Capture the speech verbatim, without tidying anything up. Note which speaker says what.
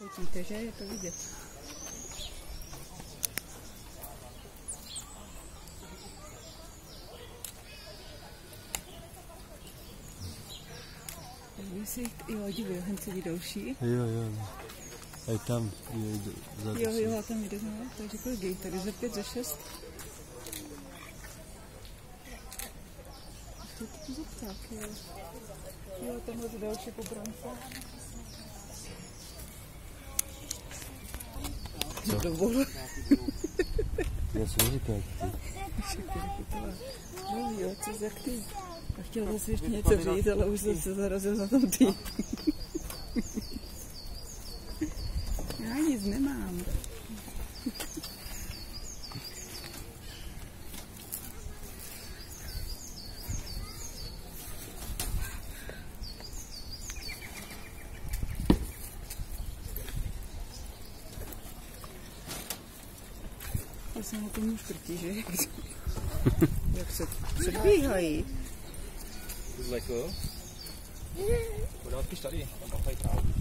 Speaker 1: Vidíte, že je to vidět. Vy si, jo, dívej, jen sedí další.
Speaker 2: Jo, jo. A i tam je za
Speaker 1: Jo, jo, tam jde, no, takže kolik je tady, za pět, za šest. To je to za pták, jo. Jo, tamhle je další pobránce.
Speaker 2: Co?
Speaker 1: Dovolu.
Speaker 2: Já jsem říkal, jak ty.
Speaker 1: No jo, co jak ty. A chtěl zase ještě něco říct, ale už jsem se zarazil na tom ty. Já nic nemám. Já jsem na tom škrtí, že? Jak se předbíhají.
Speaker 3: Zleko? Podal spíš tady, tam pachají trávu.